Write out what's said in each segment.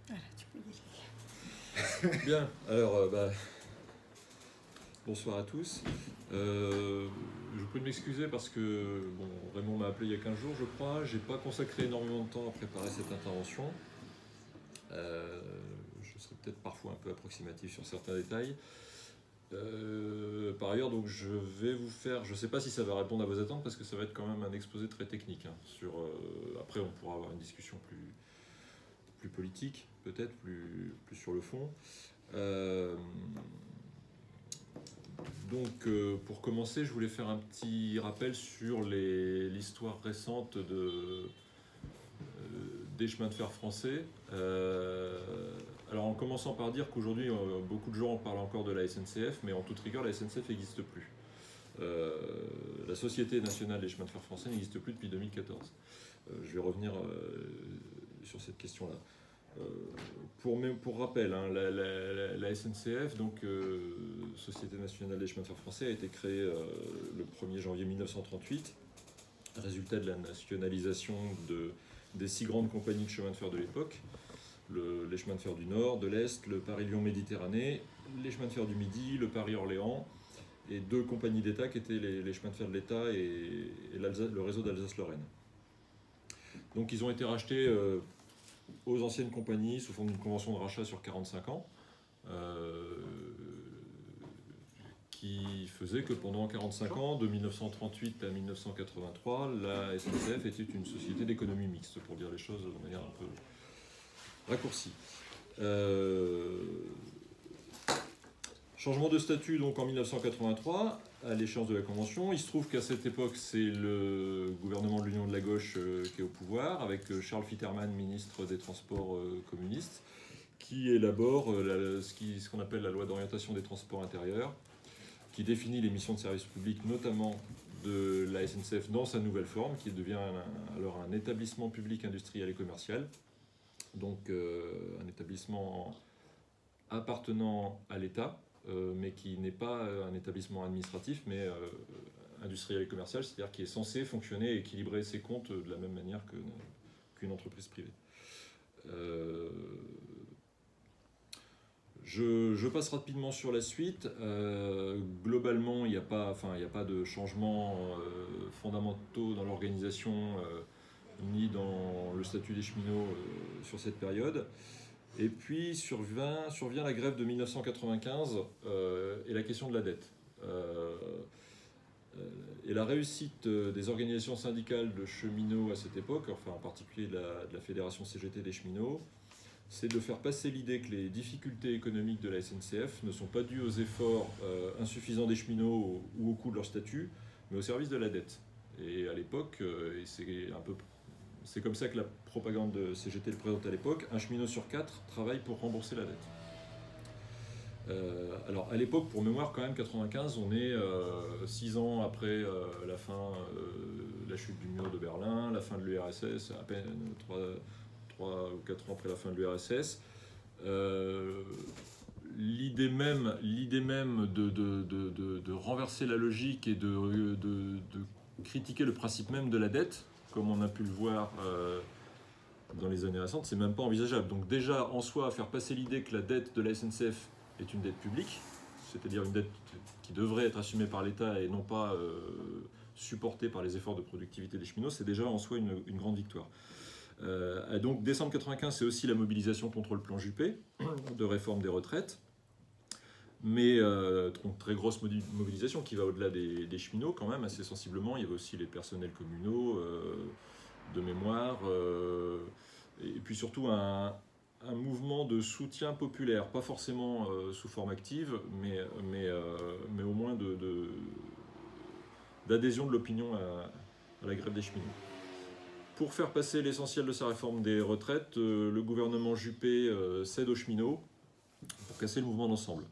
Voilà, tu peux y aller. Bien, alors bonsoir à tous. Je vous prie de m'excuser parce que Raymond m'a appelé il y a 15 jours, je crois. J'ai pas consacré énormément de temps à préparer cette intervention. Je serai peut-être parfois un peu approximatif sur certains détails. Par ailleurs, donc je vais vous faire, je ne sais pas si ça va répondre à vos attentes parce que ça va être quand même un exposé très technique. Après, on pourra avoir une discussion plus politique, peut-être, plus sur le fond. Pour commencer, je voulais faire un petit rappel sur l'histoire récente des chemins de fer français. Alors en commençant par dire qu'aujourd'hui, beaucoup de gens parlent encore de la SNCF, mais en toute rigueur, la SNCF n'existe plus. La Société nationale des chemins de fer français n'existe plus depuis 2014. Je vais revenir sur cette question-là. Pour rappel, hein, la SNCF, donc Société nationale des chemins de fer français, a été créée le 1er janvier 1938, résultat de la nationalisation des 6 grandes compagnies de chemins de fer de l'époque, les chemins de fer du Nord, de l'Est, le Paris-Lyon-Méditerranée, les chemins de fer du Midi, le Paris-Orléans, et 2 compagnies d'État qui étaient les chemins de fer de l'État et le réseau d'Alsace-Lorraine. Donc ils ont été rachetés aux anciennes compagnies sous forme d'une convention de rachat sur 45 ans, qui faisait que pendant 45 ans, de 1938 à 1983, la SNCF était une société d'économie mixte, pour dire les choses de manière un peu raccourcie. Changement de statut donc en 1983, à l'échéance de la Convention. Il se trouve qu'à cette époque, c'est le gouvernement de l'Union de la Gauche qui est au pouvoir, avec Charles Fitterman, ministre des Transports communiste, qui élabore ce qu'on appelle la loi d'orientation des transports intérieurs, qui définit les missions de service public, notamment de la SNCF dans sa nouvelle forme, qui devient alors un établissement public industriel et commercial, donc un établissement appartenant à l'État, mais qui n'est pas un établissement administratif, mais industriel et commercial, c'est-à-dire qui est censé fonctionner et équilibrer ses comptes de la même manière qu'une entreprise privée. Je passe rapidement sur la suite. Globalement, il n'y a pas de changements fondamentaux dans l'organisation ni dans le statut des cheminots sur cette période. Et puis survient la grève de 1995 et la question de la dette. Et la réussite des organisations syndicales de cheminots à cette époque, enfin en particulier de la Fédération CGT des cheminots, c'est de faire passer l'idée que les difficultés économiques de la SNCF ne sont pas dues aux efforts insuffisants des cheminots ou au coût de leur statut, mais au service de la dette. Et à l'époque, c'est comme ça que la propagande de CGT le présente à l'époque, un cheminot sur 4 travaille pour rembourser la dette. Alors à l'époque, pour mémoire quand même, 95, on est 6 ans après la chute du mur de Berlin, la fin de l'URSS, à peine 3 ou 4 ans après la fin de l'URSS. L'idée même de renverser la logique et de critiquer le principe même de la dette, comme on a pu le voir dans les années récentes, c'est même pas envisageable. Donc déjà, en soi, faire passer l'idée que la dette de la SNCF est une dette publique, c'est-à-dire une dette qui devrait être assumée par l'État et non pas supportée par les efforts de productivité des cheminots, c'est déjà en soi une grande victoire. Donc décembre 95, c'est aussi la mobilisation contre le plan Juppé de réforme des retraites, mais très grosse mobilisation qui va au-delà des cheminots quand même, assez sensiblement. Il y avait aussi les personnels communaux de mémoire, et puis surtout un mouvement de soutien populaire, pas forcément sous forme active, mais au moins d'adhésion de l'opinion à la grève des cheminots. Pour faire passer l'essentiel de sa réforme des retraites, le gouvernement Juppé cède aux cheminots pour casser le mouvement d'ensemble.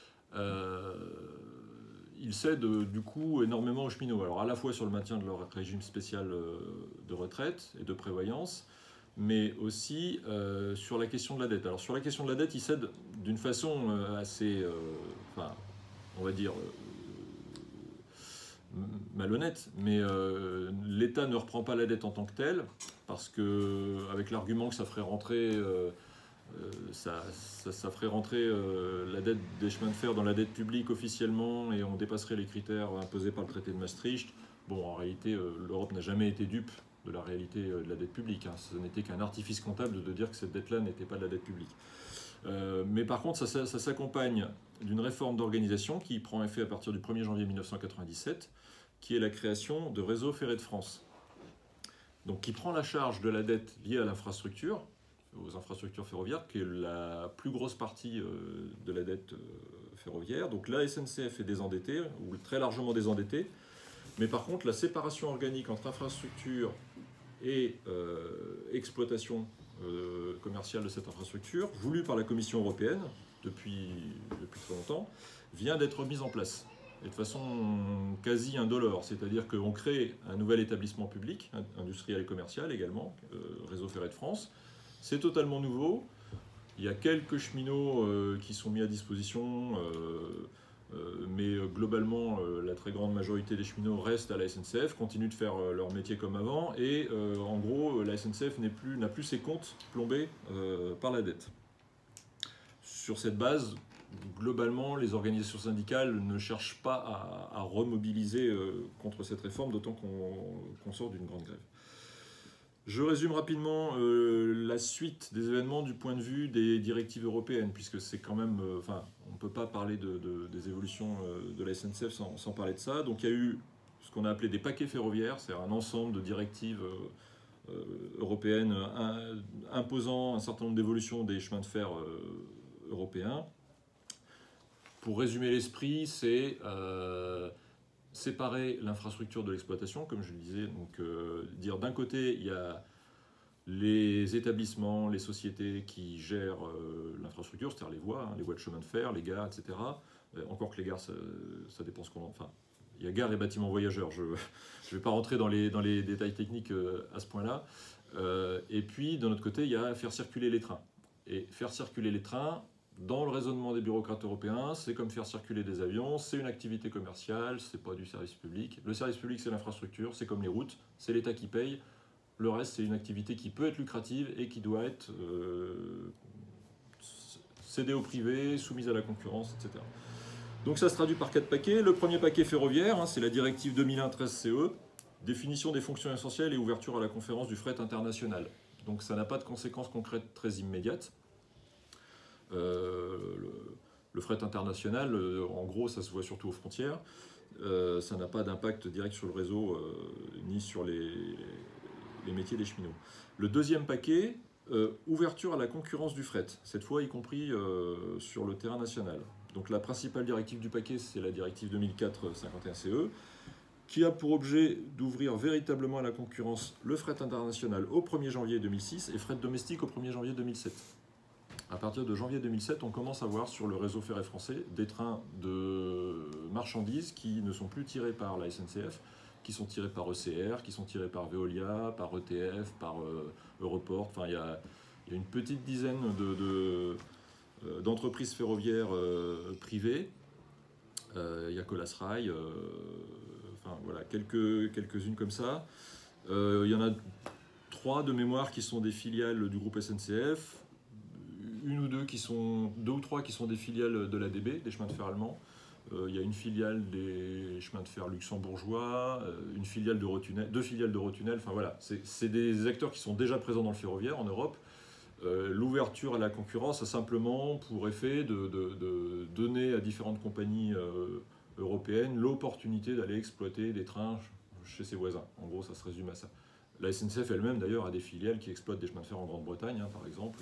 Il cède du coup énormément aux cheminots, alors à la fois sur le maintien de leur régime spécial de retraite et de prévoyance, mais aussi sur la question de la dette. Alors sur la question de la dette, il cède d'une façon assez, on va dire, malhonnête, mais l'État ne reprend pas la dette en tant que telle, parce que avec l'argument que ça ferait rentrer ça ferait rentrer la dette des chemins de fer dans la dette publique officiellement et on dépasserait les critères imposés par le traité de Maastricht. Bon, en réalité, l'Europe n'a jamais été dupe de la réalité de la dette publique. Ce n'était qu'un artifice comptable de dire que cette dette-là n'était pas de la dette publique. Mais par contre, ça s'accompagne d'une réforme d'organisation qui prend effet à partir du 1er janvier 1997, qui est la création de Réseau Ferré de France. Donc, qui prend la charge de la dette liée à l'infrastructure, aux infrastructures ferroviaires, qui est la plus grosse partie de la dette ferroviaire. Donc la SNCF est désendettée, ou très largement désendettée, mais par contre la séparation organique entre infrastructure et exploitation commerciale de cette infrastructure, voulue par la Commission européenne depuis très longtemps, vient d'être mise en place. Et de façon quasi indolore, c'est-à-dire qu'on crée un nouvel établissement public, industriel et commercial également, Réseau Ferré de France. C'est totalement nouveau. Il y a quelques cheminots qui sont mis à disposition, mais globalement, la très grande majorité des cheminots restent à la SNCF, continuent de faire leur métier comme avant, et en gros, la SNCF n'a plus ses comptes plombés par la dette. Sur cette base, globalement, les organisations syndicales ne cherchent pas à remobiliser contre cette réforme, d'autant qu'on sort d'une grande grève. Je résume rapidement la suite des événements du point de vue des directives européennes, puisque c'est quand même... on ne peut pas parler des évolutions de la SNCF sans parler de ça. Donc il y a eu ce qu'on a appelé des paquets ferroviaires, c'est-à-dire un ensemble de directives européennes imposant un certain nombre d'évolutions des chemins de fer européens. Pour résumer l'esprit, c'est séparer l'infrastructure de l'exploitation, comme je le disais. Donc, dire d'un côté, il y a les établissements, les sociétés qui gèrent l'infrastructure, c'est-à-dire les voies de chemin de fer, les gares, etc. Encore que les gares, ça dépend ce qu'on en... Enfin, il y a gares et bâtiments voyageurs. Je ne vais pas rentrer dans les détails techniques à ce point-là. Et puis, d'un autre côté, il y a faire circuler les trains. Et faire circuler les trains, dans le raisonnement des bureaucrates européens, c'est comme faire circuler des avions, c'est une activité commerciale, c'est pas du service public. Le service public, c'est l'infrastructure, c'est comme les routes, c'est l'État qui paye. Le reste, c'est une activité qui peut être lucrative et qui doit être cédée au privé, soumise à la concurrence, etc. Donc ça se traduit par 4 paquets. Le premier paquet ferroviaire, c'est la directive 2001-13-CE, définition des fonctions essentielles et ouverture à la conférence du fret international. Donc ça n'a pas de conséquences concrètes très immédiates. Le fret international, en gros, ça se voit surtout aux frontières. Ça n'a pas d'impact direct sur le réseau ni sur les métiers des cheminots. Le deuxième paquet, ouverture à la concurrence du fret, cette fois y compris sur le terrain national. Donc la principale directive du paquet, c'est la directive 2004-51-CE, qui a pour objet d'ouvrir véritablement à la concurrence le fret international au 1er janvier 2006 et fret domestique au 1er janvier 2007. À partir de janvier 2007, on commence à voir sur le réseau ferré français des trains de marchandises qui ne sont plus tirés par la SNCF, qui sont tirés par ECR, qui sont tirés par Veolia, par ETF, par Europort. Enfin, il y a une petite dizaine d'entreprises ferroviaires privées. Il y a Colas Rail, enfin voilà, quelques-unes comme ça. Il y en a 3 de mémoire qui sont des filiales du groupe SNCF. Deux ou trois qui sont des filiales de l'ADB, des chemins de fer allemands. Il y a une filiale des chemins de fer luxembourgeois, deux filiales d'Eurotunnel. Enfin voilà, c'est des acteurs qui sont déjà présents dans le ferroviaire en Europe. L'ouverture à la concurrence a simplement pour effet de donner à différentes compagnies européennes l'opportunité d'aller exploiter des trains chez ses voisins. En gros, ça se résume à ça. La SNCF elle-même, d'ailleurs, a des filiales qui exploitent des chemins de fer en Grande-Bretagne, par exemple.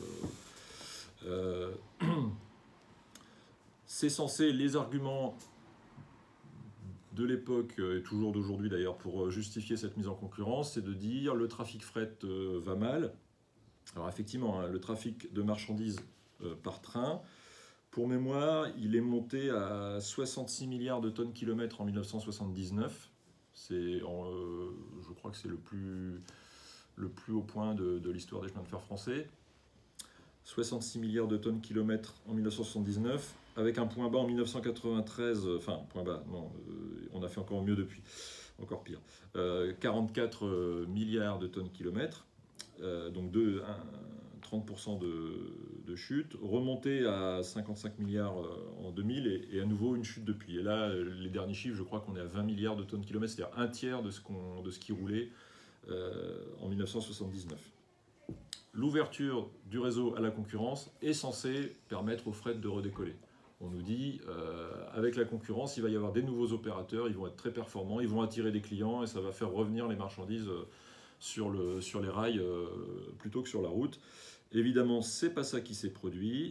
C'est censé, les arguments de l'époque et toujours d'aujourd'hui d'ailleurs pour justifier cette mise en concurrence, c'est de dire le trafic fret va mal. Alors effectivement, le trafic de marchandises par train, pour mémoire, il est monté à 66 milliards de tonnes kilomètres en 1979. Je crois que c'est le plus haut point de l'histoire des chemins de fer français. 66 milliards de tonnes kilomètres en 1979, avec un point bas en 1993, enfin, point bas, non, on a fait encore mieux depuis, encore pire, 44 milliards de tonnes kilomètres, donc 30% de chute, remonté à 55 milliards en 2000 et à nouveau une chute depuis. Et là, les derniers chiffres, je crois qu'on est à 20 milliards de tonnes kilomètres, c'est-à-dire un tiers de ce qui roulait en 1979. L'ouverture du réseau à la concurrence est censée permettre au fret de redécoller. On nous dit, avec la concurrence, il va y avoir des nouveaux opérateurs, ils vont être très performants, ils vont attirer des clients et ça va faire revenir les marchandises sur les rails plutôt que sur la route. Évidemment, c'est pas ça qui s'est produit.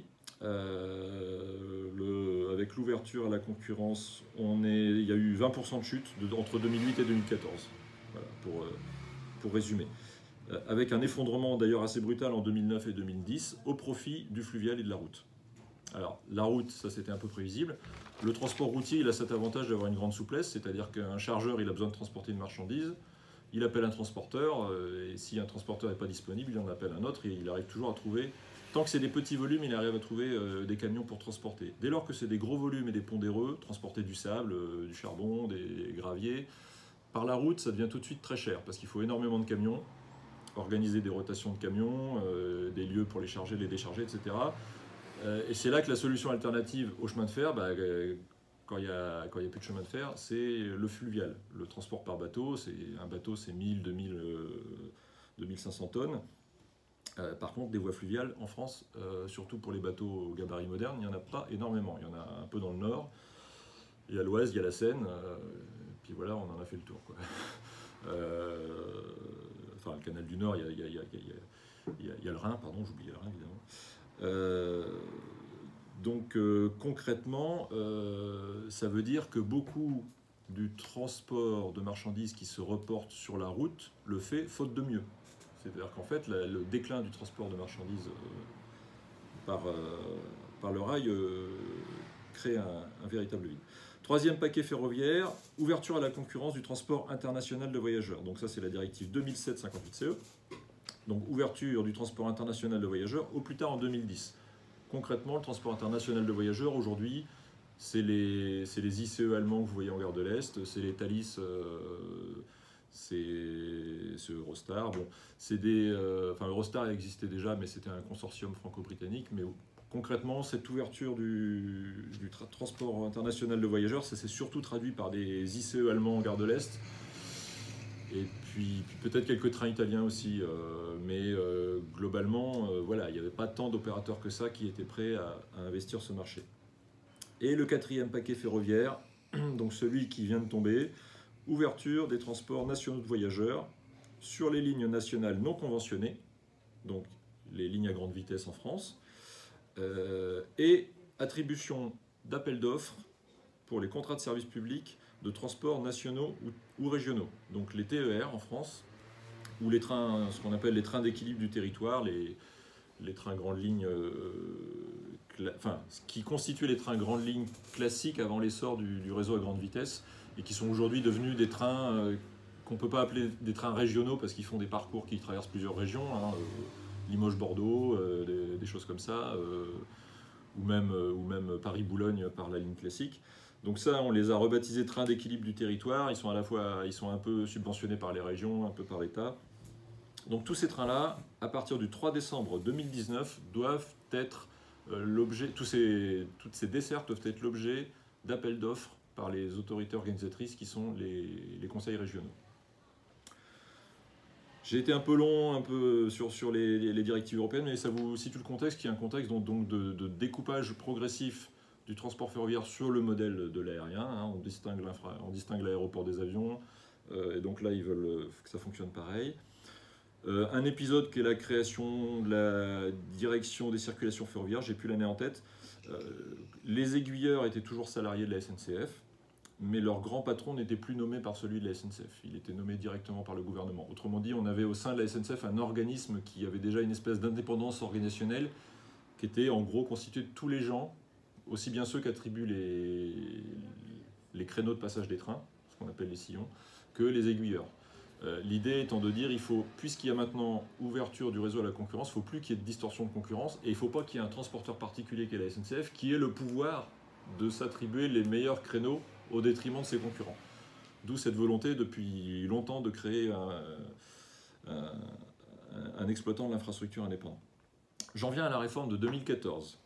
Avec l'ouverture à la concurrence, il y a eu 20% de chute entre 2008 et 2014, voilà, pour résumer. Avec un effondrement d'ailleurs assez brutal en 2009 et 2010 au profit du fluvial et de la route. Alors, la route, ça c'était un peu prévisible. Le transport routier, il a cet avantage d'avoir une grande souplesse, c'est-à-dire qu'un chargeur, il a besoin de transporter une marchandise, il appelle un transporteur, et si un transporteur n'est pas disponible, il en appelle un autre, et il arrive toujours à trouver, tant que c'est des petits volumes, il arrive à trouver des camions pour transporter. Dès lors que c'est des gros volumes et des pondéreux, transporter du sable, du charbon, des graviers, par la route, ça devient tout de suite très cher, parce qu'il faut énormément de camions, organiser des rotations de camions, des lieux pour les charger, les décharger, etc. Et c'est là que la solution alternative au chemin de fer, quand il y a plus de chemin de fer, c'est le fluvial. Le transport par bateau, un bateau c'est 1000, 2000, 2500 tonnes. Par contre, des voies fluviales en France, surtout pour les bateaux au gabarit moderne, il n'y en a pas énormément. Il y en a un peu dans le nord, il y a l'Oise, il y a la Seine, puis voilà, on en a fait le tour, quoi. Enfin, le canal du Nord, il y a le Rhin, pardon, j'oubliais le Rhin évidemment. Donc concrètement, ça veut dire que beaucoup du transport de marchandises qui se reporte sur la route le fait faute de mieux. C'est-à-dire qu'en fait, le déclin du transport de marchandises par le rail crée un véritable vide. Troisième paquet ferroviaire, ouverture à la concurrence du transport international de voyageurs. Donc ça, c'est la directive 2007-58-CE. Donc ouverture du transport international de voyageurs au plus tard en 2010. Concrètement, le transport international de voyageurs, aujourd'hui, c'est les ICE allemands que vous voyez en gare de l'Est, c'est les Thalys, c'est Eurostar. Bon, Eurostar existait déjà, mais c'était un consortium franco-britannique. Mais concrètement, cette ouverture du transport international de voyageurs, ça s'est surtout traduit par des ICE allemands en gare de l'Est. Et puis peut-être quelques trains italiens aussi, mais globalement, voilà, il n'y avait pas tant d'opérateurs que ça qui étaient prêts à investir ce marché. Et le quatrième paquet ferroviaire, donc celui qui vient de tomber, ouverture des transports nationaux de voyageurs sur les lignes nationales non conventionnées, donc les lignes à grande vitesse en France, et attribution d'appels d'offres pour les contrats de service public de transports nationaux ou régionaux. Donc les TER en France, ou les trains, ce qu'on appelle les trains d'équilibre du territoire, les trains grandes lignes, ce qui constituait les trains grandes lignes classiques avant l'essor du réseau à grande vitesse, et qui sont aujourd'hui devenus des trains qu'on ne peut pas appeler des trains régionaux parce qu'ils font des parcours qui traversent plusieurs régions, Limoges-Bordeaux, des choses comme ça, ou même Paris-Boulogne par la ligne classique. Donc ça, on les a rebaptisés trains d'équilibre du territoire. Ils sont un peu subventionnés par les régions, un peu par l'État. Donc tous ces trains-là, à partir du 3 décembre 2019, doivent être l'objet, toutes ces dessertes doivent être l'objet d'appels d'offres par les autorités organisatrices qui sont les conseils régionaux. J'ai été un peu long sur les directives européennes, mais ça vous situe le contexte, qui est un contexte donc de découpage progressif du transport ferroviaire sur le modèle de l'aérien. On distingue l'aéroport des avions, et donc là, ils veulent que ça fonctionne pareil. Un épisode qui est la création de la direction des circulations ferroviaires, j'ai plus l'année en tête. Les aiguilleurs étaient toujours salariés de la SNCF, mais leur grand patron n'était plus nommé par celui de la SNCF. Il était nommé directement par le gouvernement. Autrement dit, on avait au sein de la SNCF un organisme qui avait déjà une espèce d'indépendance organisationnelle, qui était en gros constitué de tous les gens, aussi bien ceux qu'attribuent les créneaux de passage des trains, ce qu'on appelle les sillons, que les aiguilleurs. L'idée étant de dire, puisqu'il y a maintenant ouverture du réseau à la concurrence, il ne faut plus qu'il y ait de distorsion de concurrence, et il ne faut pas qu'il y ait un transporteur particulier qui est la SNCF, qui ait le pouvoir de s'attribuer les meilleurs créneaux au détriment de ses concurrents. D'où cette volonté depuis longtemps de créer un exploitant de l'infrastructure indépendant. J'en viens à la réforme de 2014,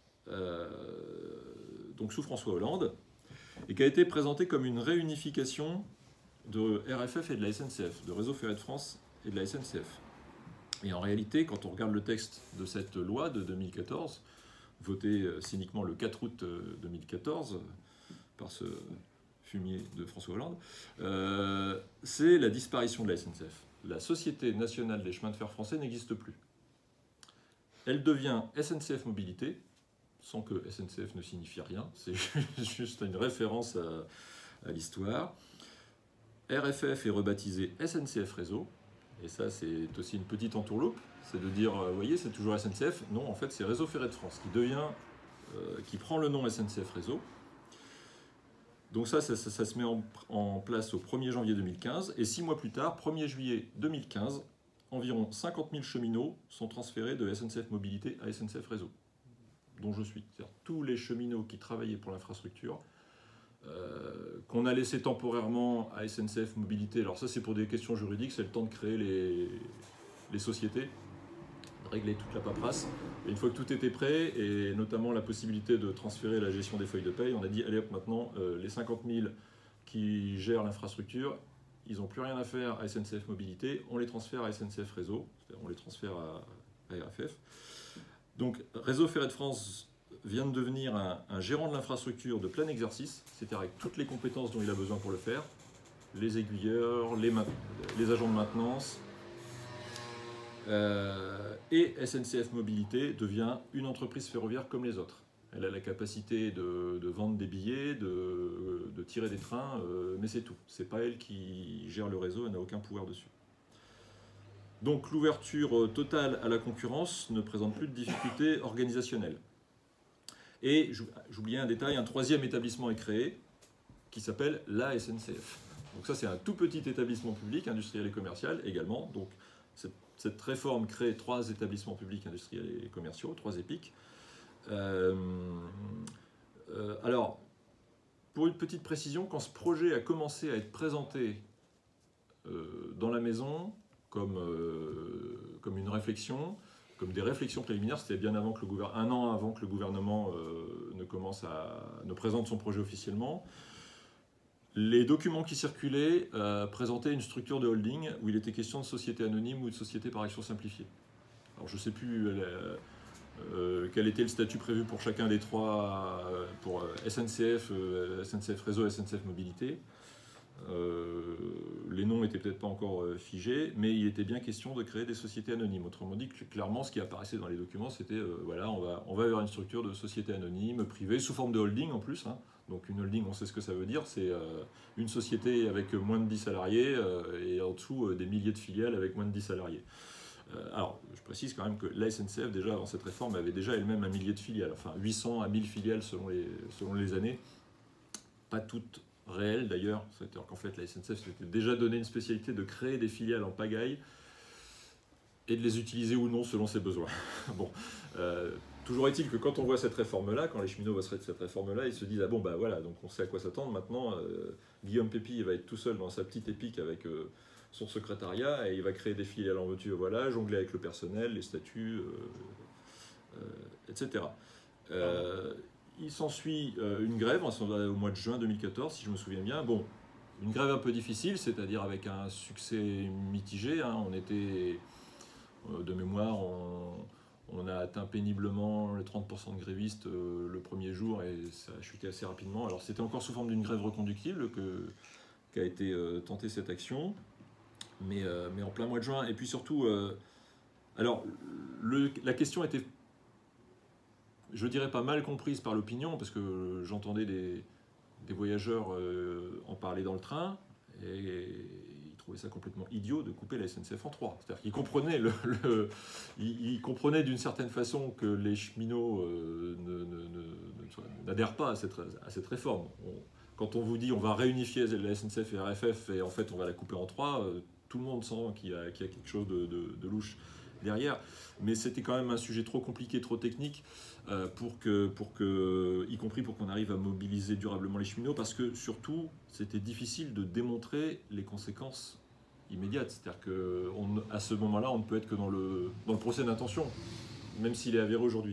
donc sous François Hollande, et qui a été présentée comme une réunification de RFF et de la SNCF, de Réseau Ferré de France et de la SNCF. Et en réalité, quand on regarde le texte de cette loi de 2014, votée cyniquement le 4 août 2014 par ce fumier de François Hollande, c'est la disparition de la SNCF. La Société nationale des chemins de fer français n'existe plus. Elle devient SNCF Mobilité, sans que SNCF ne signifie rien, c'est juste une référence à l'histoire. RFF est rebaptisé SNCF Réseau, et ça c'est aussi une petite entourloupe, c'est de dire, vous voyez, c'est toujours SNCF, non, en fait c'est Réseau Ferré de France qui prend le nom SNCF Réseau. Donc ça se met en place au 1er janvier 2015, et 6 mois plus tard, 1er juillet 2015, environ 50 000 cheminots sont transférés de SNCF Mobilité à SNCF Réseau, dont je suis. C'est-à-dire tous les cheminots qui travaillaient pour l'infrastructure, qu'on a laissé temporairement à SNCF Mobilité. Alors ça c'est pour des questions juridiques, c'est le temps de créer les sociétés, de régler toute la paperasse. Et une fois que tout était prêt, et notamment la possibilité de transférer la gestion des feuilles de paye, on a dit allez hop, maintenant les 50 000 qui gèrent l'infrastructure, ils n'ont plus rien à faire à SNCF Mobilité, on les transfère à SNCF Réseau, c'est-à-dire on les transfère à RFF. Donc Réseau Ferré de France vient de devenir un gérant de l'infrastructure de plein exercice, c'est-à-dire avec toutes les compétences dont il a besoin pour le faire, les aiguilleurs, les agents de maintenance, et SNCF Mobilité devient une entreprise ferroviaire comme les autres. Elle a la capacité de vendre des billets, de tirer des trains, mais c'est tout. C'est pas elle qui gère le réseau, elle n'a aucun pouvoir dessus. Donc l'ouverture totale à la concurrence ne présente plus de difficultés organisationnelles. Et j'oubliais un détail, un troisième établissement est créé qui s'appelle la SNCF. Donc ça c'est un tout petit établissement public, industriel et commercial également. Donc cette réforme crée 3 établissements publics industriels et commerciaux, 3 EPIC. Alors, pour une petite précision, quand ce projet a commencé à être présenté dans la maison comme une réflexion, comme des réflexions préliminaires, c'était bien avant que un an avant que le gouvernement ne présente son projet officiellement. Les documents qui circulaient présentaient une structure de holding où il était question de société anonyme ou de société par action simplifiée. Alors je ne sais plus quel était le statut prévu pour chacun des 3, pour SNCF, SNCF Réseau, SNCF Mobilité. Les noms n'étaient peut-être pas encore figés, mais il était bien question de créer des sociétés anonymes. Autrement dit, clairement, ce qui apparaissait dans les documents, c'était voilà, on va vers une structure de société anonyme, privée, sous forme de holding en plus. Hein. Donc une holding, on sait ce que ça veut dire, c'est une société avec moins de 10 salariés et en dessous des milliers de filiales avec moins de 10 salariés. Alors, je précise quand même que la SNCF, déjà avant cette réforme, avait déjà elle-même un millier de filiales, enfin 800 à 1000 filiales selon les années, pas toutes réelles d'ailleurs, c'est-à-dire qu'en fait la SNCF s'était déjà donné une spécialité de créer des filiales en pagaille et de les utiliser ou non selon ses besoins. Bon, toujours est-il que quand on voit cette réforme-là, quand les cheminots voient cette réforme-là, ils se disent « Ah bon, bah voilà, donc on sait à quoi s'attendre. Maintenant, Guillaume Pépi va être tout seul dans sa petite épique avec son secrétariat et il va créer des filiales en voiture, voilà, jongler avec le personnel, les statuts, etc. » Il s'ensuit une grève au mois de juin 2014, si je me souviens bien. Bon, une grève un peu difficile, c'est-à-dire avec un succès mitigé. Hein. On était, de mémoire, on a atteint péniblement les 30% de grévistes le premier jour et ça a chuté assez rapidement. Alors c'était encore sous forme d'une grève reconductible qu'a été tentée cette action, mais en plein mois de juin. Et puis surtout, alors la question était, je dirais pas mal comprise par l'opinion, parce que j'entendais des voyageurs en parler dans le train, et ils trouvaient ça complètement idiot de couper la SNCF en 3. C'est-à-dire qu'ils comprenaient, ils comprenaient d'une certaine façon que les cheminots n'adhèrent pas à cette réforme. Quand on vous dit on va réunifier la SNCF et la RFF et en fait on va la couper en 3, tout le monde sent qu'il y a quelque chose de louche derrière, mais c'était quand même un sujet trop compliqué, trop technique, y compris pour qu'on arrive à mobiliser durablement les cheminots, parce que surtout, c'était difficile de démontrer les conséquences immédiates. C'est-à-dire qu'à ce moment-là, on ne peut être que dans le procès d'intention. même s'il est avéré aujourd'hui.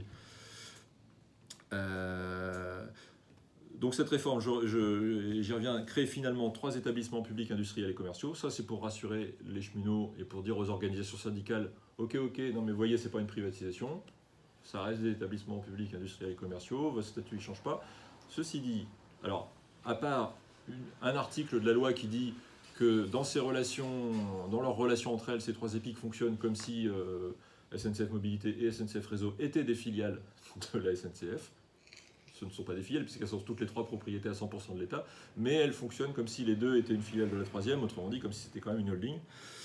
Donc cette réforme, j'y reviens, crée finalement 3 établissements publics industriels et commerciaux. Ça, c'est pour rassurer les cheminots et pour dire aux organisations syndicales, ok, non mais voyez, c'est pas une privatisation, ça reste des établissements publics industriels et commerciaux, votre statut ne change pas. Ceci dit, alors, à part un article de la loi qui dit que dans leurs relations entre elles, ces 3 EPIC fonctionnent comme si SNCF Mobilité et SNCF Réseau étaient des filiales de la SNCF. Ce ne sont pas des filiales, puisqu'elles sont toutes les 3 propriétés à 100% de l'État, mais elles fonctionnent comme si les 2 étaient une filiale de la 3e, autrement dit, comme si c'était quand même une holding.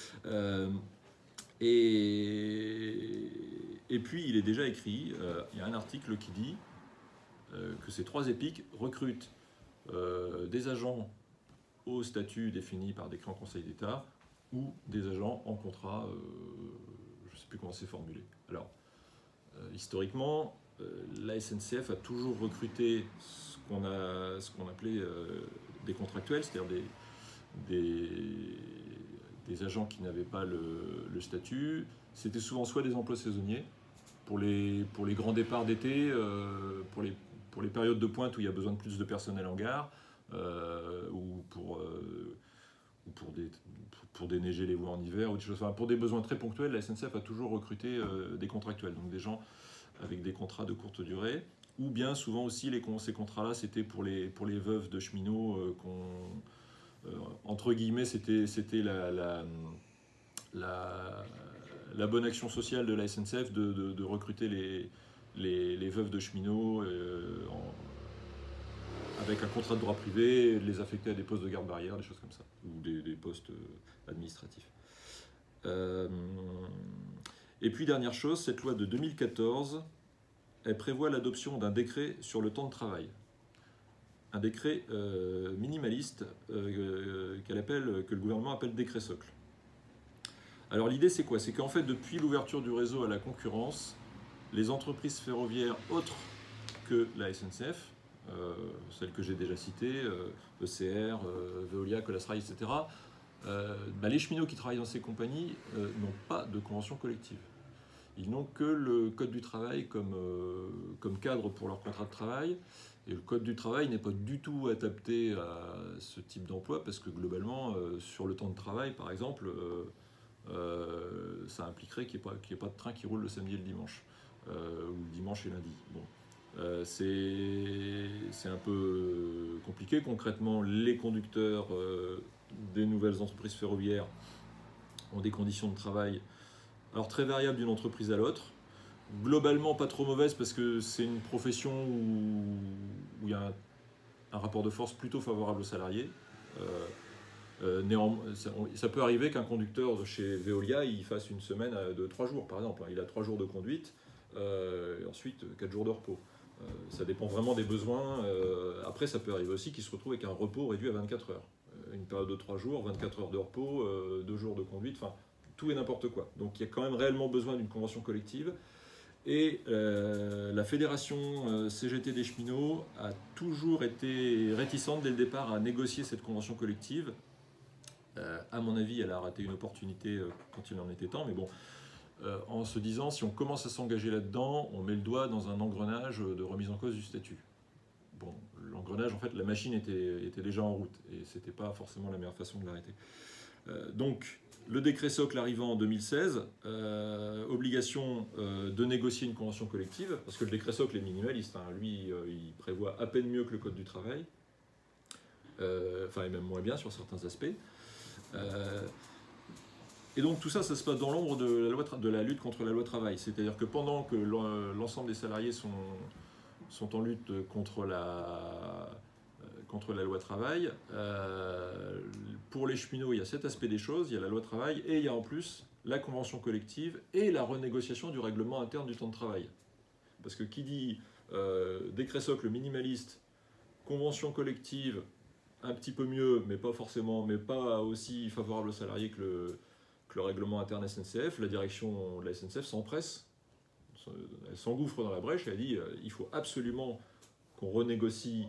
Et puis, il est déjà écrit, il y a un article qui dit que ces 3 EPIC recrutent des agents au statut défini par décret en Conseil d'État ou des agents en contrat, je ne sais plus comment c'est formulé. Alors, historiquement, la SNCF a toujours recruté ce qu'on appelait des contractuels, c'est-à-dire des agents qui n'avaient pas le statut. C'était souvent soit des emplois saisonniers, pour les grands départs d'été, pour les périodes de pointe où il y a besoin de plus de personnel en gare, ou pour déneiger les voies en hiver, ou des choses. Enfin, pour des besoins très ponctuels, la SNCF a toujours recruté des contractuels, donc des gens avec des contrats de courte durée, ou bien souvent aussi ces contrats-là, c'était pour les veuves de cheminots, entre guillemets, c'était la bonne action sociale de la SNCF de recruter les veuves de cheminots avec un contrat de droit privé, de les affecter à des postes de garde-barrière, des choses comme ça, ou des postes administratifs. Et puis, dernière chose, cette loi de 2014, elle prévoit l'adoption d'un décret sur le temps de travail. Un décret minimaliste que le gouvernement appelle décret socle. Alors l'idée, c'est quoi? C'est qu'en fait, depuis l'ouverture du réseau à la concurrence, les entreprises ferroviaires autres que la SNCF, celles que j'ai déjà citées, ECR, Veolia, Colas Rail, etc., les cheminots qui travaillent dans ces compagnies n'ont pas de convention collective. Ils n'ont que le Code du travail comme cadre pour leur contrat de travail. Et le Code du travail n'est pas du tout adapté à ce type d'emploi parce que globalement, sur le temps de travail, par exemple, ça impliquerait qu'il n'y ait pas de train qui roule le samedi et le dimanche, ou le dimanche et lundi. Bon. C'est un peu compliqué. Concrètement, les conducteurs des nouvelles entreprises ferroviaires ont des conditions de travail alors très variables d'une entreprise à l'autre. Globalement pas trop mauvaise parce que c'est une profession où il y a un rapport de force plutôt favorable aux salariés. Néanmoins, ça peut arriver qu'un conducteur de chez Veolia il fasse une semaine de 3 jours par exemple. Il a 3 jours de conduite et ensuite 4 jours de repos. Ça dépend vraiment des besoins. Après ça peut arriver aussi qu'il se retrouve avec un repos réduit à 24 heures. Une période de 3 jours, 24 heures de repos, 2 jours de conduite, enfin tout et n'importe quoi. Donc il y a quand même réellement besoin d'une convention collective. Et la fédération CGT des cheminots a toujours été réticente dès le départ à négocier cette convention collective. À mon avis, elle a raté une opportunité quand il en était temps, mais bon, en se disant si on commence à s'engager là-dedans, on met le doigt dans un engrenage de remise en cause du statut. Bon, l'engrenage, en fait, la machine était déjà en route et c'était pas forcément la meilleure façon de l'arrêter. Donc, le décret socle arrivant en 2016, obligation de négocier une convention collective, parce que le décret socle est minimaliste, hein, lui, il prévoit à peine mieux que le Code du travail, et même moins bien sur certains aspects. Et donc tout ça, ça se passe dans l'ombre de la lutte contre la loi travail, c'est-à-dire que pendant que l'ensemble des salariés sont en lutte contre la loi travail. Pour les cheminots, il y a cet aspect des choses, il y a la loi travail, et il y a en plus la convention collective et la renégociation du règlement interne du temps de travail. Parce que qui dit décret socle minimaliste, convention collective, un petit peu mieux, mais pas forcément, mais pas aussi favorable aux salariés que le règlement interne SNCF, la direction de la SNCF s'empresse, elle s'engouffre dans la brèche, et elle dit il faut absolument qu'on renégocie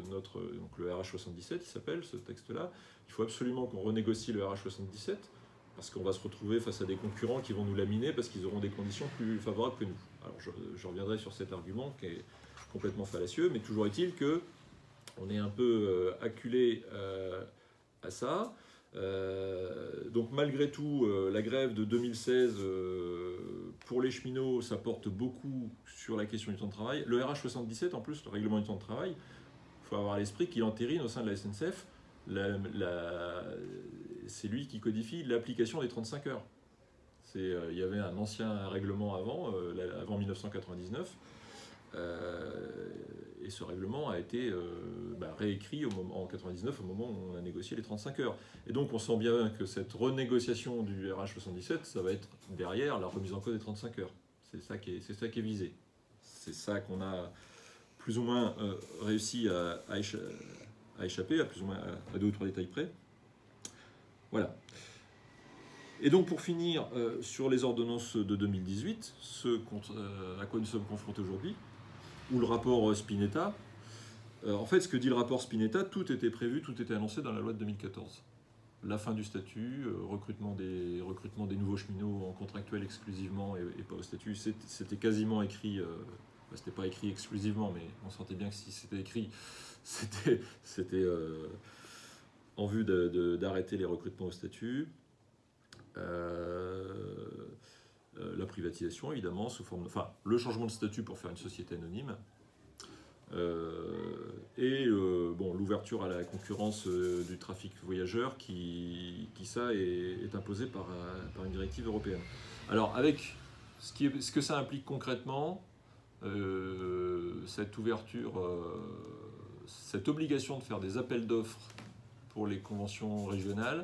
donc le RH77, il s'appelle ce texte-là. Il faut absolument qu'on renégocie le RH77 parce qu'on va se retrouver face à des concurrents qui vont nous laminer parce qu'ils auront des conditions plus favorables que nous. Alors je reviendrai sur cet argument qui est complètement fallacieux, mais toujours est-il qu'on est un peu acculé à ça. Donc malgré tout, la grève de 2016, pour les cheminots, ça porte beaucoup sur la question du temps de travail. Le RH 77, en plus, le règlement du temps de travail, il faut avoir à l'esprit qu'il entérine au sein de la SNCF, c'est lui qui codifie l'application des 35 heures. Il y avait un ancien règlement avant 1999, et ce règlement a été réécrit en 1999 au moment où on a négocié les 35 heures. Et donc on sent bien que cette renégociation du RH 77, ça va être derrière la remise en cause des 35 heures. C'est ça qui est visé. C'est ça qu'on a plus ou moins réussi à échapper, à plus ou moins à 2 ou 3 détails près. Voilà. Et donc pour finir sur les ordonnances de 2018, à quoi nous sommes confrontés aujourd'hui, ou le rapport Spinetta, en fait ce que dit le rapport Spinetta, tout était prévu, tout était annoncé dans la loi de 2014. La fin du statut, recrutement des nouveaux cheminots en contractuel exclusivement et pas au statut, c'était quasiment écrit, c'était pas écrit exclusivement, mais on sentait bien que si c'était écrit, c'était en vue d'arrêter les recrutements au statut. La privatisation, évidemment, sous forme le changement de statut pour faire une société anonyme, l'ouverture à la concurrence du trafic voyageur qui est imposé par une directive européenne. Alors, avec ce que ça implique concrètement, cette ouverture, cette obligation de faire des appels d'offres pour les conventions régionales,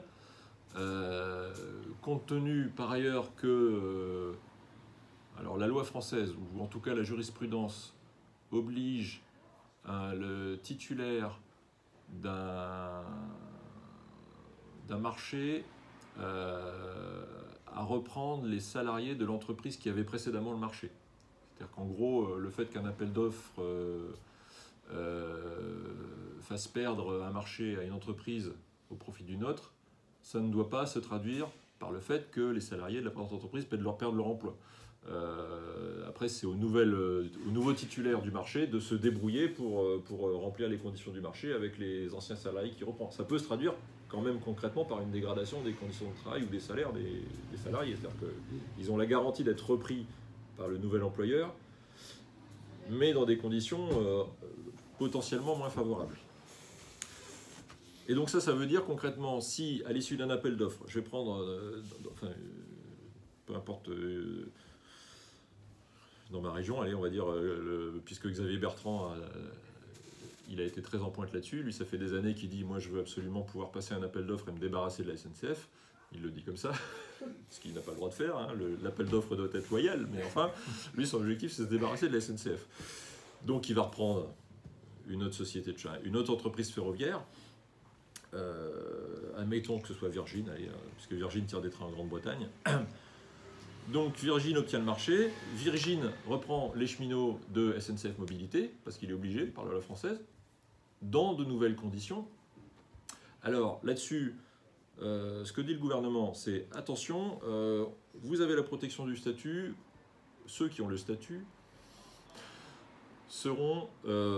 compte tenu par ailleurs que alors la loi française, ou en tout cas la jurisprudence, oblige le titulaire d'un marché à reprendre les salariés de l'entreprise qui avait précédemment le marché. C'est-à-dire qu'en gros, le fait qu'un appel d'offres fasse perdre un marché à une entreprise au profit d'une autre, ça ne doit pas se traduire par le fait que les salariés de la présente entreprise perdent leur emploi. Après, c'est au nouveau titulaire du marché de se débrouiller pour remplir les conditions du marché avec les anciens salariés qui reprennent. Ça peut se traduire quand même concrètement par une dégradation des conditions de travail ou des salaires des salariés. C'est-à-dire qu'ils ont la garantie d'être repris par le nouvel employeur, mais dans des conditions potentiellement moins favorables. Et donc ça veut dire concrètement, si à l'issue d'un appel d'offres, je vais prendre, peu importe, dans ma région, allez, on va dire, puisque Xavier Bertrand, il a été très en pointe là-dessus, lui ça fait des années qu'il dit, moi je veux absolument pouvoir passer un appel d'offres et me débarrasser de la SNCF, il le dit comme ça, ce qu'il n'a pas le droit de faire, hein. L'appel d'offres doit être loyal, mais enfin, lui son objectif c'est de se débarrasser de la SNCF. Donc il va reprendre une autre société une autre entreprise ferroviaire, admettons que ce soit Virgin, puisque Virgin tire des trains en Grande-Bretagne. Donc Virgin obtient le marché, Virgin reprend les cheminots de SNCF Mobilité, parce qu'il est obligé par la loi française, dans de nouvelles conditions. Alors là-dessus, ce que dit le gouvernement, c'est attention, vous avez la protection du statut, ceux qui ont le statut seront...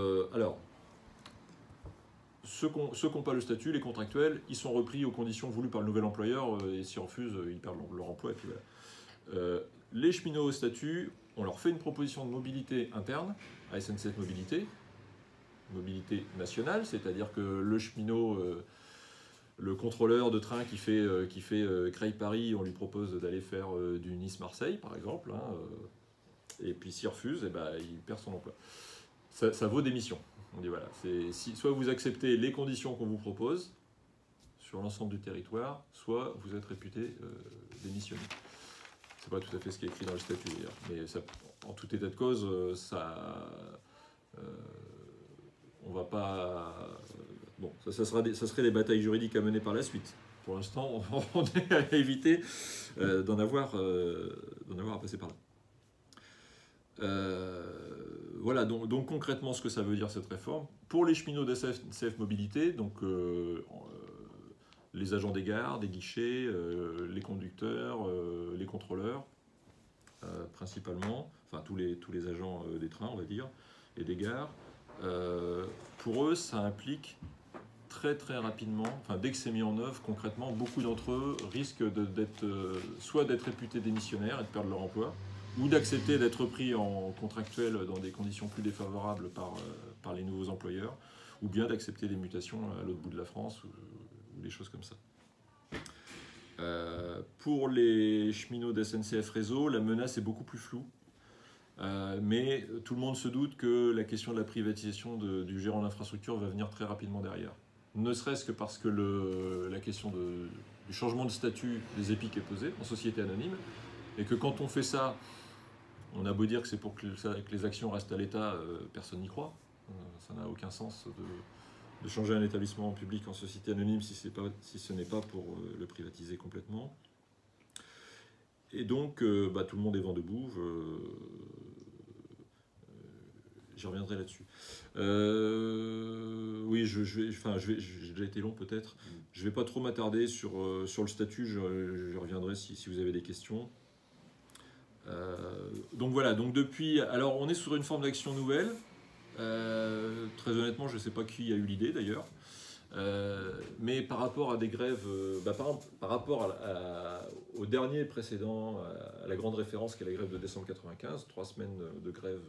Ceux qui n'ont pas le statut, les contractuels, ils sont repris aux conditions voulues par le nouvel employeur et s'ils refusent, ils perdent leur emploi. Et puis voilà. Les cheminots au statut, on leur fait une proposition de mobilité interne à SNCF Mobilité nationale, c'est-à-dire que le cheminot, le contrôleur de train qui fait Creil-Paris, on lui propose d'aller faire du Nice-Marseille, par exemple, hein, et puis s'il refuse, il perd son emploi. Ça vaut démission. On dit voilà, soit vous acceptez les conditions qu'on vous propose sur l'ensemble du territoire, soit vous êtes réputé démissionner. C'est pas tout à fait ce qui est écrit dans le statut d'ailleurs, mais ça, en tout état de cause, on va pas. Bon, ça serait des batailles juridiques à mener par la suite. Pour l'instant, on est à éviter d'en avoir à passer par là. Voilà, donc concrètement ce que ça veut dire cette réforme. Pour les cheminots de SNCF Mobilité, donc les agents des gares, des guichets, les conducteurs, les contrôleurs, principalement, enfin tous les agents des trains, on va dire, et des gares. Pour eux, ça implique très très rapidement, enfin dès que c'est mis en œuvre concrètement, beaucoup d'entre eux risquent soit d'être réputés démissionnaires et de perdre leur emploi, ou d'accepter d'être pris en contractuel dans des conditions plus défavorables par les nouveaux employeurs, ou bien d'accepter des mutations à l'autre bout de la France, ou des choses comme ça. Pour les cheminots d'SNCF Réseau, la menace est beaucoup plus floue. Mais tout le monde se doute que la question de la privatisation du gérant d'infrastructure va venir très rapidement derrière. Ne serait-ce que parce que la question du changement de statut des EPIC est posée en société anonyme, et que quand on fait ça, on a beau dire que c'est pour que les actions restent à l'État, personne n'y croit. Ça n'a aucun sens de changer un établissement public en société anonyme si ce n'est pas pour le privatiser complètement. Et donc, tout le monde est vent debout. J'y reviendrai là-dessus. Oui, j'ai déjà été long peut-être. Je ne vais pas trop m'attarder sur le statut, je reviendrai si vous avez des questions. Donc voilà, donc depuis... Alors on est sur une forme d'action nouvelle. Très honnêtement, je ne sais pas qui a eu l'idée d'ailleurs. Mais par rapport à des grèves, par rapport au dernier précédent, à la grande référence qui est la grève de décembre 95, 3 semaines de grève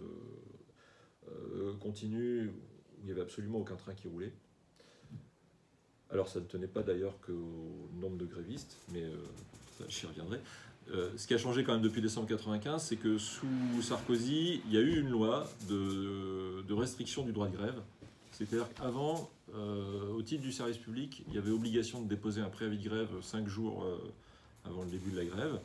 continue, où il n'y avait absolument aucun train qui roulait. Alors ça ne tenait pas d'ailleurs qu'au nombre de grévistes, mais j'y reviendrai. Ce qui a changé quand même depuis décembre 95, c'est que sous Sarkozy, il y a eu une loi de restriction du droit de grève. C'est-à-dire qu'avant, au titre du service public, il y avait obligation de déposer un préavis de grève 5 jours avant le début de la grève.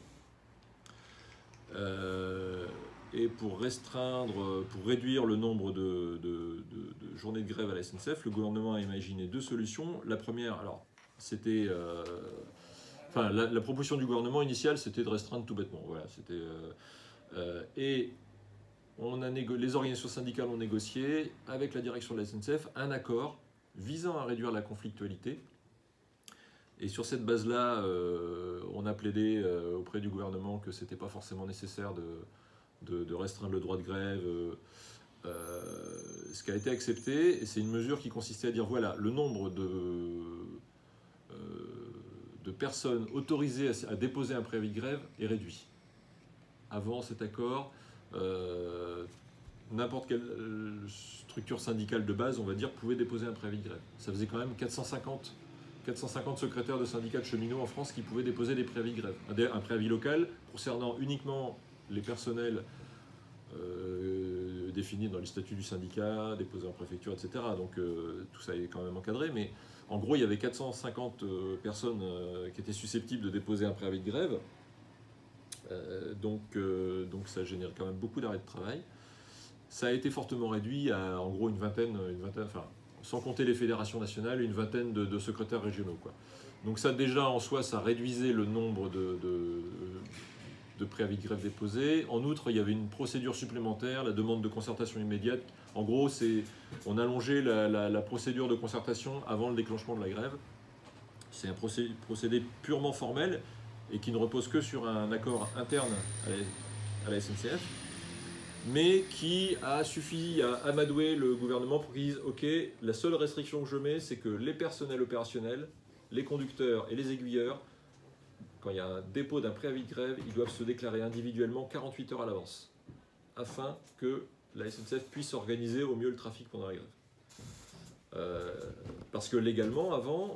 Et pour réduire le nombre de journées de grève à la SNCF, le gouvernement a imaginé 2 solutions. La première, alors, c'était... la proposition du gouvernement initiale, c'était de restreindre tout bêtement. Voilà, et les organisations syndicales ont négocié avec la direction de la SNCF un accord visant à réduire la conflictualité. Et sur cette base-là, on a plaidé auprès du gouvernement que ce n'était pas forcément nécessaire de restreindre le droit de grève. Ce qui a été accepté, et c'est une mesure qui consistait à dire voilà, le nombre de personnes autorisées à déposer un préavis de grève est réduit. Avant cet accord, n'importe quelle structure syndicale de base, on va dire, pouvait déposer un préavis de grève. Ça faisait quand même 450 secrétaires de syndicats de cheminots en France qui pouvaient déposer des préavis de grève. Un préavis local concernant uniquement les personnels définis dans les statuts du syndicat, déposés en préfecture, etc. Donc tout ça est quand même encadré, mais en gros, il y avait 450 personnes qui étaient susceptibles de déposer un préavis de grève. Donc ça génère quand même beaucoup d'arrêts de travail. Ça a été fortement réduit à en gros une vingtaine, enfin, sans compter les fédérations nationales, une vingtaine de secrétaires régionaux, quoi. Donc ça déjà en soi, ça réduisait le nombre de préavis de grève déposés. En outre, il y avait une procédure supplémentaire, la demande de concertation immédiate. En gros, on allongeait la procédure de concertation avant le déclenchement de la grève. C'est un procédé purement formel et qui ne repose que sur un accord interne à la SNCF, mais qui a suffi à amadouer le gouvernement pour qu'il dise « Ok, la seule restriction que je mets, c'est que les personnels opérationnels, les conducteurs et les aiguilleurs, quand il y a un dépôt d'un préavis de grève, ils doivent se déclarer individuellement 48 heures à l'avance, afin que la SNCF puisse organiser au mieux le trafic pendant la grève. Parce que légalement, avant,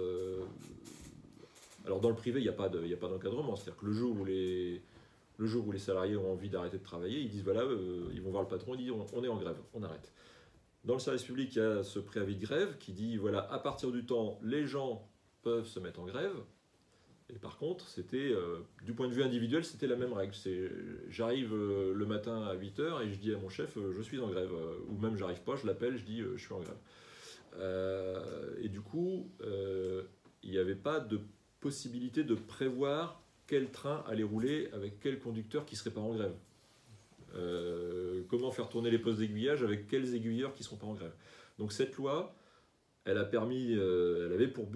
alors dans le privé, il n'y a pas d'encadrement, c'est-à-dire que le jour où les salariés ont envie d'arrêter de travailler, ils disent voilà, ils vont voir le patron, ils disent on est en grève, on arrête. Dans le service public, il y a ce préavis de grève qui dit voilà, à partir du temps, les gens peuvent se mettre en grève. Et par contre, c'était, du point de vue individuel, c'était la même règle. J'arrive le matin à 8h et je dis à mon chef, je suis en grève. Ou même, j'arrive pas, je l'appelle, je dis, je suis en grève. Et du coup, il n'y avait pas de possibilité de prévoir quel train allait rouler avec quel conducteur qui ne serait pas en grève. Comment faire tourner les postes d'aiguillage avec quels aiguilleurs qui ne seront pas en grève. Donc cette loi, elle avait pour but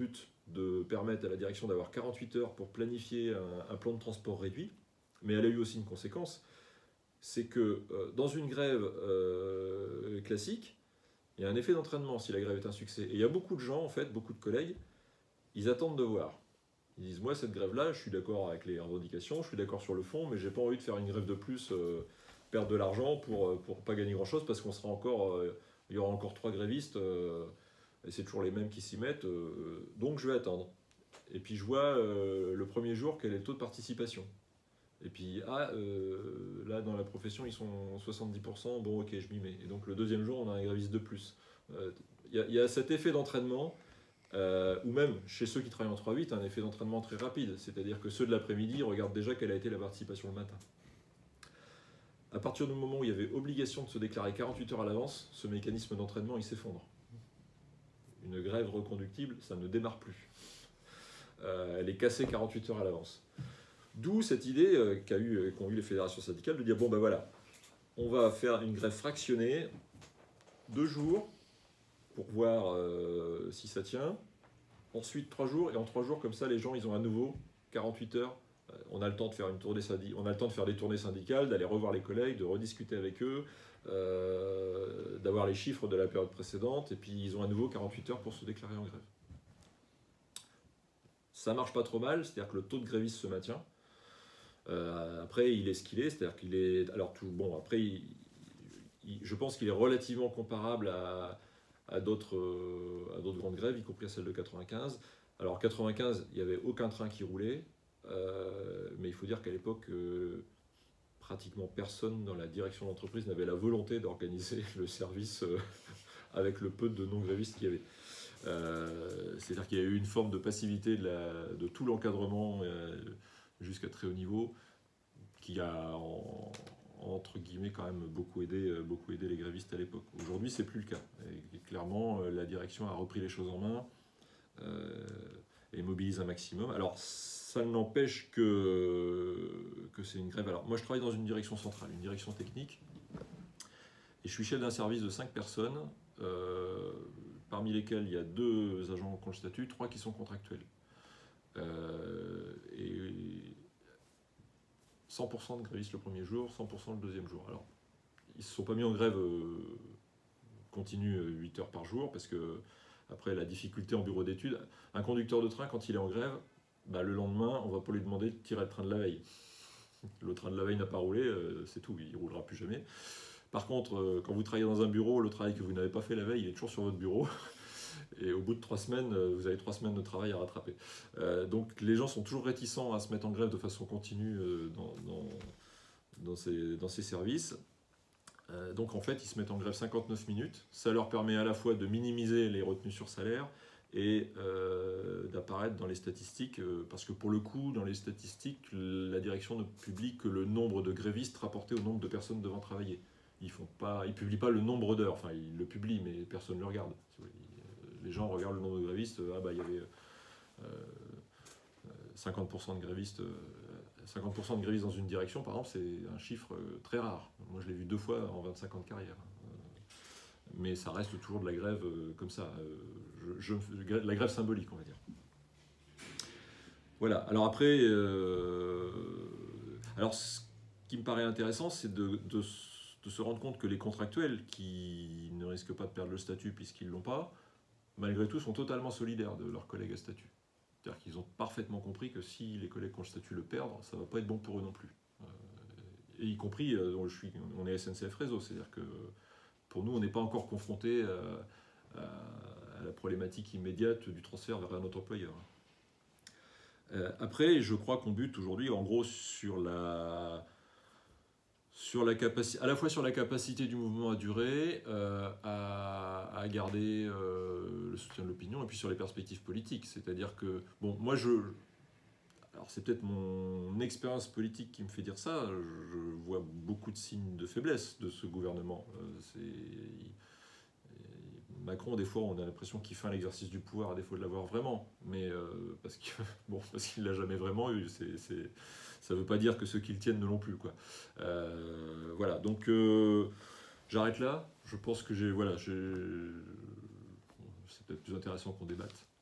de permettre à la direction d'avoir 48 heures pour planifier un plan de transport réduit, mais elle a eu aussi une conséquence, c'est que dans une grève classique, il y a un effet d'entraînement si la grève est un succès. Et il y a beaucoup de gens, en fait, beaucoup de collègues, ils attendent de voir. Ils disent, moi, cette grève-là, je suis d'accord avec les revendications, je suis d'accord sur le fond, mais j'ai pas envie de faire une grève de plus, perdre de l'argent pour pas gagner grand-chose, parce qu'on sera encore, il y aura encore 3 grévistes, et c'est toujours les mêmes qui s'y mettent, donc je vais attendre. Et puis je vois le premier jour quel est le taux de participation. Et puis, là, dans la profession, ils sont 70%, bon, ok, je m'y mets. Et donc, le deuxième jour, on a un gréviste de plus. Il y a cet effet d'entraînement, ou même, chez ceux qui travaillent en 3-8, un effet d'entraînement très rapide. C'est-à-dire que ceux de l'après-midi regardent déjà quelle a été la participation le matin. À partir du moment où il y avait obligation de se déclarer 48 heures à l'avance, ce mécanisme d'entraînement, il s'effondre. Une grève reconductible, ça ne démarre plus. Elle est cassée 48 heures à l'avance. D'où cette idée qu'ont eu les fédérations syndicales de dire, bon ben voilà, on va faire une grève fractionnée, 2 jours, pour voir si ça tient, ensuite 3 jours, et en 3 jours, comme ça, les gens, ils ont à nouveau 48 heures, on a le temps de faire on a le temps de faire des tournées syndicales, d'aller revoir les collègues, de rediscuter avec eux, d'avoir les chiffres de la période précédente, et puis ils ont à nouveau 48 heures pour se déclarer en grève. Ça marche pas trop mal, c'est-à-dire que le taux de grévistes se maintient. Après, il est ce qu'il est, c'est-à-dire qu'il est. Alors, après, je pense qu'il est relativement comparable à d'autres grandes grèves, y compris à celle de 95. Alors, 95, il n'y avait aucun train qui roulait, mais il faut dire qu'à l'époque, pratiquement personne dans la direction de l'entreprise n'avait la volonté d'organiser le service avec le peu de non-grévistes qu'il y avait. C'est-à-dire qu'il y a eu une forme de passivité de tout l'encadrement jusqu'à très haut niveau, qui a entre guillemets quand même beaucoup aidé les grévistes à l'époque. Aujourd'hui, c'est plus le cas. Et clairement, la direction a repris les choses en main et mobilise un maximum. Alors, ça n'empêche que c'est une grève. Alors, moi, je travaille dans une direction centrale, une direction technique, et je suis chef d'un service de 5 personnes, parmi lesquels il y a 2 agents qui ont le statut, 3 qui sont contractuels. Et 100% de grévistes le premier jour, 100% le deuxième jour. Alors, ils ne se sont pas mis en grève continue 8 heures par jour, parce que, après, la difficulté en bureau d'études, un conducteur de train, quand il est en grève, bah, le lendemain, on ne va pas lui demander de tirer le train de la veille. Le train de la veille n'a pas roulé, c'est tout, il ne roulera plus jamais. Par contre, quand vous travaillez dans un bureau, le travail que vous n'avez pas fait la veille, il est toujours sur votre bureau. Et au bout de 3 semaines, vous avez 3 semaines de travail à rattraper. Donc les gens sont toujours réticents à se mettre en grève de façon continue dans ces services. Donc en fait, ils se mettent en grève 59 minutes. Ça leur permet à la fois de minimiser les retenues sur salaire et d'apparaître dans les statistiques, parce que pour le coup, dans les statistiques, la direction ne publie que le nombre de grévistes rapporté au nombre de personnes devant travailler. Ils ne publient pas le nombre d'heures, enfin ils le publient, mais personne ne le regarde. Les gens regardent le nombre de grévistes, il y avait 50% de grévistes, 50% de grévistes dans une direction, par exemple, c'est un chiffre très rare. Moi, je l'ai vu 2 fois en 25 ans de carrière. Mais ça reste toujours de la grève comme ça, la grève symbolique, on va dire. Voilà, alors après, alors ce qui me paraît intéressant, c'est de se rendre compte que les contractuels, qui ne risquent pas de perdre le statut puisqu'ils ne l'ont pas, malgré tout, sont totalement solidaires de leurs collègues à statut. C'est-à-dire qu'ils ont parfaitement compris que si les collègues qui ont le statut le perdent, ça ne va pas être bon pour eux non plus. Et y compris, on est SNCF Réseau, c'est-à-dire que pour nous, on n'est pas encore confronté à la problématique immédiate du transfert vers un autre employeur. Après, je crois qu'on bute aujourd'hui, en gros, à la fois sur la capacité du mouvement à durer, à garder le soutien de l'opinion, et puis sur les perspectives politiques. C'est-à-dire que, bon, moi alors c'est peut-être mon expérience politique qui me fait dire ça, je vois beaucoup de signes de faiblesse de ce gouvernement. Macron, des fois, on a l'impression qu'il feint l'exercice du pouvoir à défaut de l'avoir vraiment, mais parce qu'il ne l'a jamais vraiment eu. Ça ne veut pas dire que ceux qui le tiennent ne l'ont plus, quoi. Voilà, donc j'arrête là. Je pense que c'est peut-être plus intéressant qu'on débatte.